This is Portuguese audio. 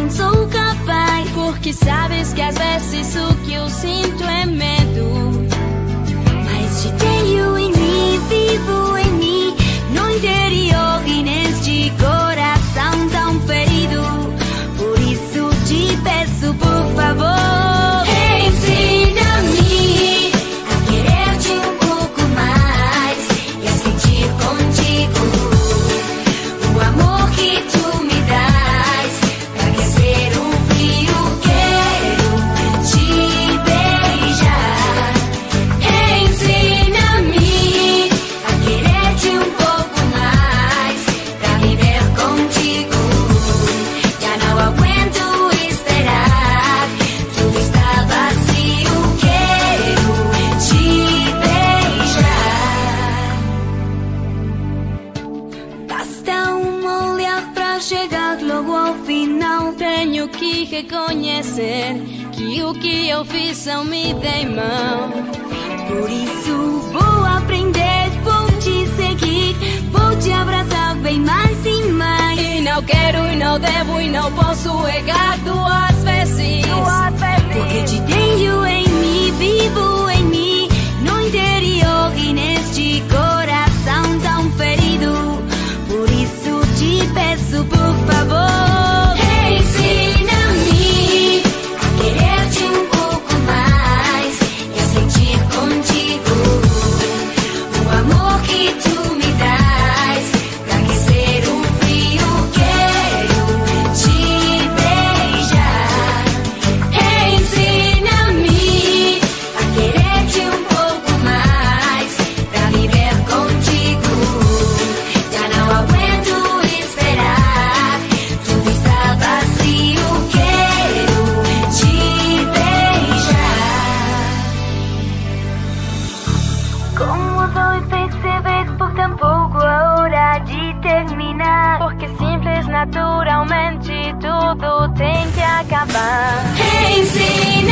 não sou capaz. Porque sabes que às vezes o que eu sinto é medo. Mas te tenho em mim, vivo em mim, no interior e neste coração tão ferido. Por isso te peço, por favor, ensina-me a querer-te um pouco mais e a sentir contigo o amor que tu me dás. Pra aquecer o frio quero te beijar. Ensina-me a querer-te um pouco mais, pra viver contigo. Já não aguento esperar, tudo está vazio, quero te beijar. Basta olhar pra chegar logo ao final. Tenho que reconhecer que o que eu fiz não me dei mão. Por isso vou aprender, vou te seguir, vou te abraçar bem mais e mais. E não quero, e não devo, e não posso errar duas vezes. Porque te tenho em mim, vivo em mim, no interior e neste coração tão ferido. Por isso te peço, por favor, ensina-me a querer-te um pouco mais e a sentir contigo o amor que tu me dás. Pra aquecer o frio quero te beijar. Ensina-me a querer-te um pouco mais, pra viver contigo. Já não aguento esperar, tudo está vazio, quero te beijar. Como dois percebes por tão pouco a hora de terminar? Porque simples, naturalmente, tudo tem que acabar. Ensina